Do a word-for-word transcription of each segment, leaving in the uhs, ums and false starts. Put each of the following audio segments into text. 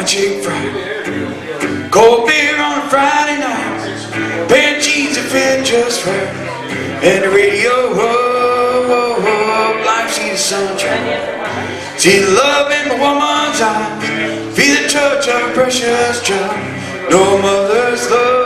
chicken fried. Cold beer on a Friday night, pair of jeans that fit just right, and the radio up, like see the sunshine. See the love in my woman's eyes, feel the touch of a precious child. No mother's love.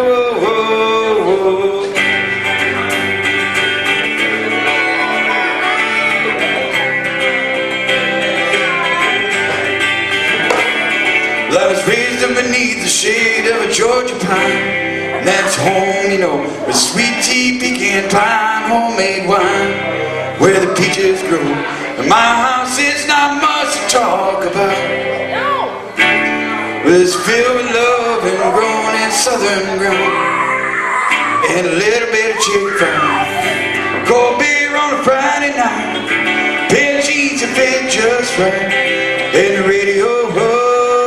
I was raised up beneath the shade of a Georgia pine, and that's home, you know, with sweet tea, pecan pie, and homemade wine, where the peaches grow. And my house is not much to talk about, but it's filled with love and grown in southern ground, and a little bit of chicken fried. Cold beer on a Friday night, pair of jeans that fit just right, and the radio up.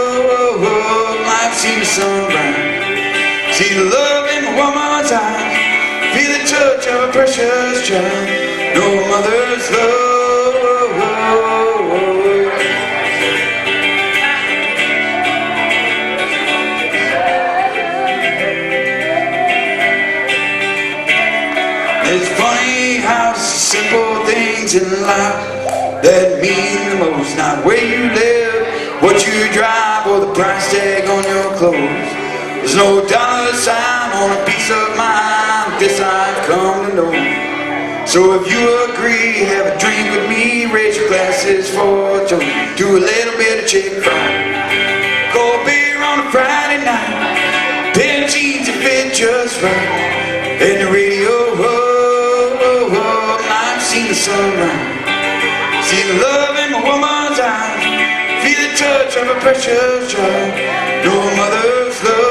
See the sunrise, see the love in my woman's eyes, feel the touch of a precious child. No mother's love. It's funny how it's the simple things in life that mean the most. Not where you live, what you drive, or the price tag on your clothes. There's no dollar sign on a piece of mind, this I've come to know. So if you agree, have a drink with me, raise your glasses for Joe. Do a little bit of chicken fried. Cold beer on a Friday night, pair of jeans that fit just right, and the radio up, up, I've seen the sunrise. See the love in my woman's eyes, feel the touch of a precious child. No mother's love.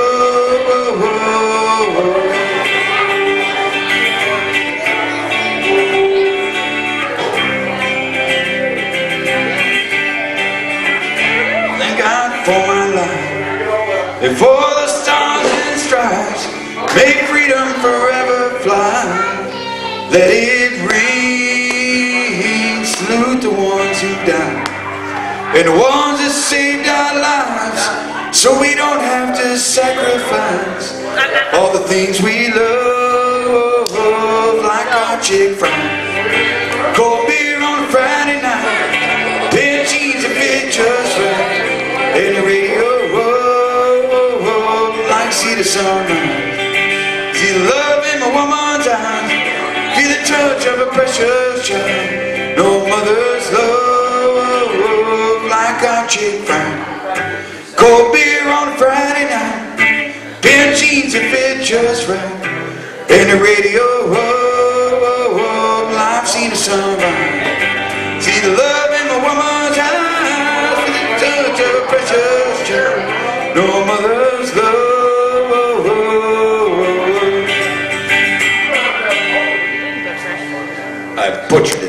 Thank God for my life, and for the stars and stripes, make freedom forever fly. Let it ring, salute the ones who died, and the ones that saved our lives, so we don't have to sacrifice all the things we love, like our chicken fried. Cold beer on a Friday night, pair of jeans that fit just right, and the radio up, like see the sunrise. See the love in my woman's eyes, feel the touch of a precious child. No mother's love like our chicken fried. Cold beer on a Friday night, pair of jeans that fit just right, and the radio up, I've seen the sunrise. See the love in my woman's eyes, with the touch of a precious child. No mother's love. I butchered